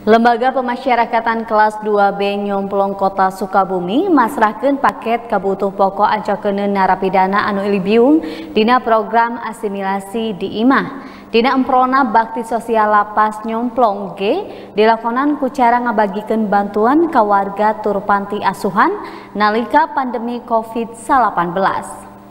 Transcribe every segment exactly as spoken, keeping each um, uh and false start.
Lembaga Pemasyarakatan Kelas dua B Nyomplong Kota Sukabumi masrahkeun paket kabutuh pokok ancokeun narapidana anu ilibiung dina program asimilasi di Imah. Dina emprona bakti sosial lapas Nyomplong G dilakonan ku cara ngabagikeun bantuan ka warga tur panti asuhan nalika pandemi COVID delapan belas.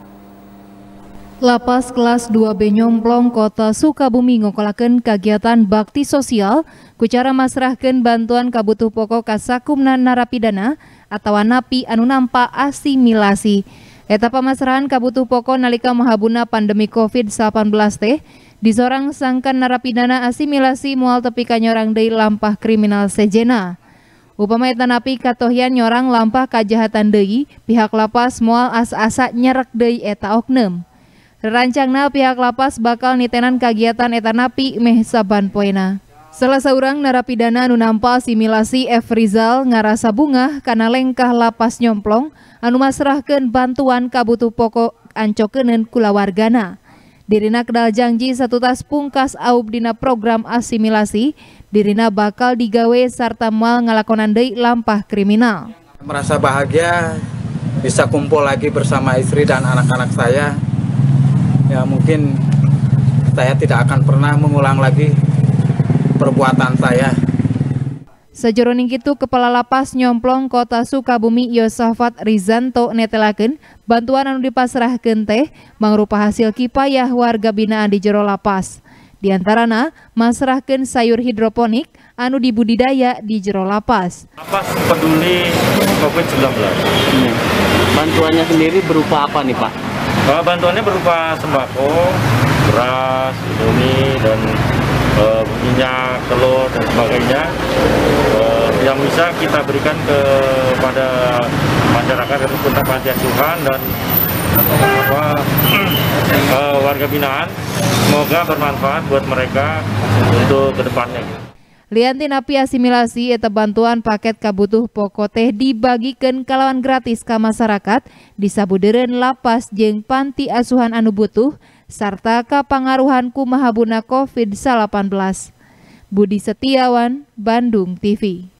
Lapas kelas dua B Nyomplong Kota Sukabumi ngokolakeun kagiatan bakti sosial ku cara masrahkeun bantuan kabutuh pokok ka sakumna narapidana atawa napi anu nampa asimilasi. Eta pamasrahan kabutuh pokok nalika mahabuna pandemi COVID delapan belas teh disorang sangkan narapidana asimilasi moal tepi ka nyorang deui lampah kriminal sejena. Upama eta napi katohian nyorang lampah kajahatan deui, pihak lapas moal asa-asa nyerek deui eta oknum. Rerancangna pihak lapas bakal nitenan kagiatan eta napi meh saban poena. Salah seorang narapidana anu nampa asimilasi F. Rizal ngarasa bungah kana lengkah lapas Nyomplong anu masrahkeun bantuan kabutuh pokok ancokeuneun kulawargana. Dirina kedal janji satu tas pungkas aub dina program asimilasi, dirina bakal digawe sarta moal ngalakonan deui lampah kriminal. Merasa bahagia bisa kumpul lagi bersama istri dan anak-anak saya. Ya mungkin saya tidak akan pernah mengulang lagi perbuatan saya. Sajroning kitu Kepala Lapas Nyomplong Kota Sukabumi Yosafat Rizanto netelakeun bantuan anu dipasrahkeun teh mangrupa hasil kipayah warga binaan di jero lapas. Di antarana masrahkeun sayur hidroponik anu dibudidaya di jero lapas. Lapas peduli COVID sembilan belas. Bantuannya sendiri berupa apa nih Pak? Uh, bantuannya berupa sembako, beras, indomie, dan uh, minyak, telur, dan sebagainya uh, yang bisa kita berikan kepada masyarakat untuk panti asuhan dan apa, uh, warga binaan. Semoga bermanfaat buat mereka untuk kedepannya. Lianti napi asimilasi eta bantuan paket kabutuh pokok teh dibagikeun kalawan gratis ka masyarakat di sabudeureun lapas jeung panti asuhan anu butuh sarta kapangaruhan ku mahabuna COVID delapan belas. Budi Setiawan, Bandung T V.